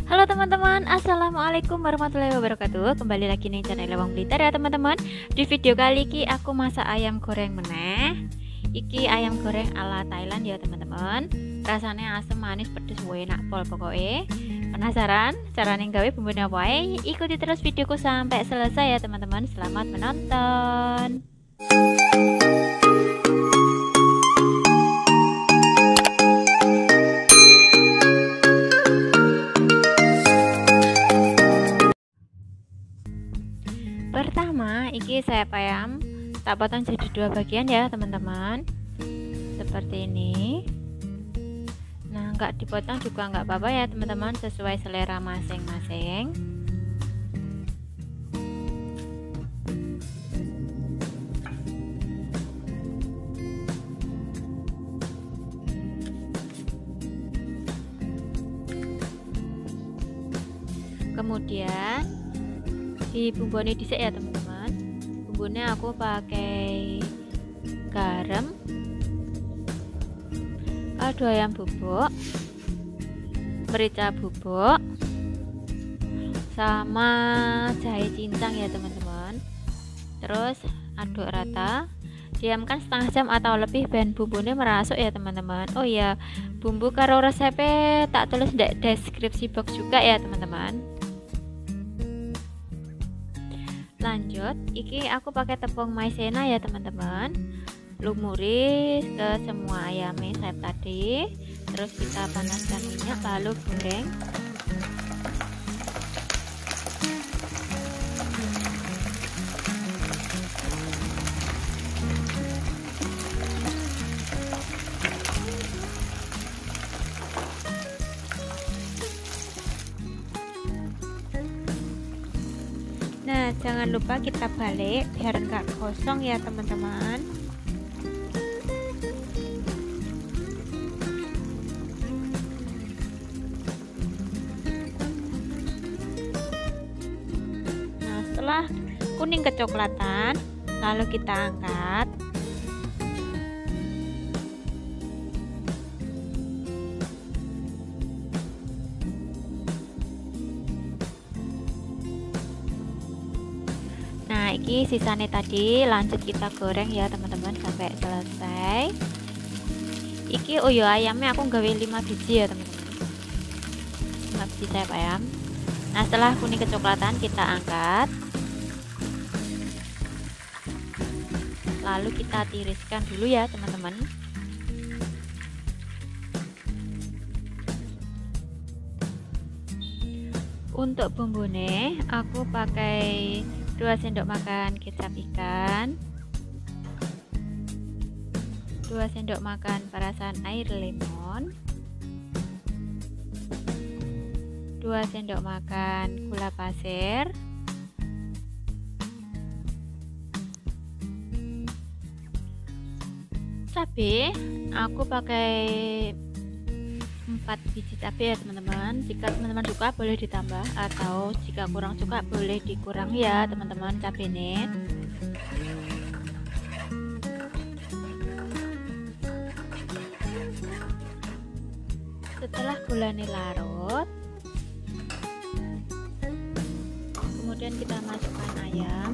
Halo teman-teman, assalamualaikum warahmatullahi wabarakatuh. Kembali lagi nih channel Lewang Blitar ya teman-teman. Di video kali ini aku masak ayam goreng meneh. Iki ayam goreng ala Thailand ya teman-teman. Rasanya asam manis pedes enak pol pokoknya. Penasaran caranya gawe bumbunya apa? Ikuti terus videoku sampai selesai ya teman-teman. Selamat menonton. Pertama, iki sayap ayam tak potong jadi dua bagian ya teman-teman, seperti ini. Nah, nggak dipotong juga nggak apa-apa ya teman-teman, sesuai selera masing-masing. Kemudian dibumbuni dhisik ya teman-teman. Bumbunya aku pakai garam, kaldu ayam bubuk, merica bubuk, sama jahe cincang ya teman-teman. Terus aduk rata, diamkan setengah jam atau lebih ben bumbunya merasuk ya teman-teman. Oh iya, bumbu karo resepnya tak tulis di deskripsi box juga ya teman-teman. Lanjut, iki aku pakai tepung maizena ya teman-teman. Lumuri ke semua ayamnya sayap tadi. Terus kita panaskan minyak lalu goreng. Nah, jangan lupa kita balik biar enggak gosong ya teman-teman. Nah, setelah kuning kecoklatan, lalu kita angkat. Nah, ini sisanya tadi lanjut kita goreng ya teman-teman sampai selesai. Iki uyo ayamnya aku gawe 5 biji ya teman-teman, 5 biji sayap ayam. Nah, setelah kuning kecoklatan kita angkat, lalu kita tiriskan dulu ya teman-teman. Untuk bumbunya aku pakai 2 sendok makan kecap ikan, 2 sendok makan perasan air lemon, 2 sendok makan gula pasir, cabai aku pakai 4 biji cabai ya teman-teman. Jika teman-teman suka boleh ditambah, atau jika kurang suka boleh dikurangi ya teman-teman cabenya. Setelah gulanya larut, kemudian kita masukkan ayam,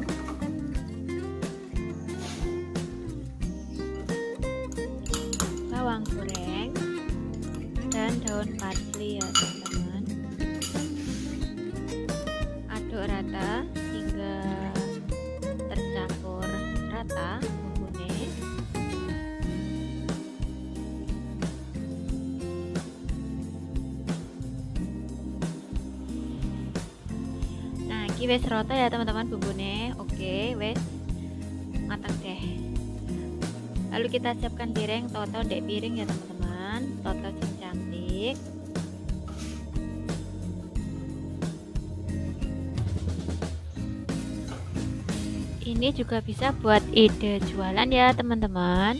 bawang goreng, dan daun parsley ya teman-teman. Aduk rata hingga tercampur rata bumbunya. Nah, ini wes rata ya teman-teman bumbunya. Oke, wes matang deh. Lalu kita siapkan piring, toto dek piring ya teman-teman, toto yang cantik. Ini juga bisa buat ide jualan ya teman-teman.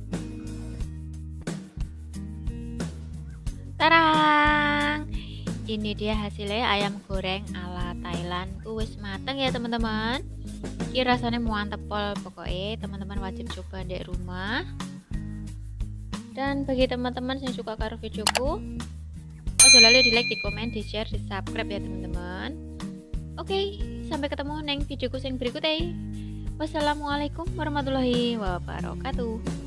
Tarang! Ini dia hasilnya ayam goreng ala Thailand. Wis mateng ya teman-teman. Ini rasanya mantep pol pokoknya. Teman-teman wajib coba di rumah. Dan bagi teman-teman yang suka karo videoku, ojo lali di like, di komen, di share, di subscribe ya teman-teman. Oke, sampai ketemu neng videoku yang berikutnya. Wassalamualaikum warahmatullahi wabarakatuh.